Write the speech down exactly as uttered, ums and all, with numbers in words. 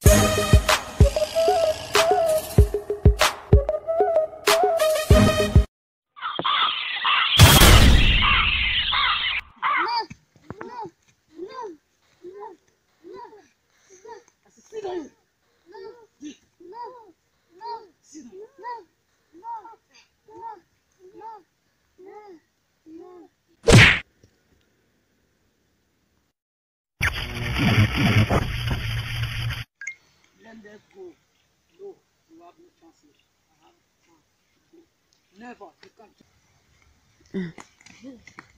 Let them go. No, you have no chances. I have no. Never. You can't.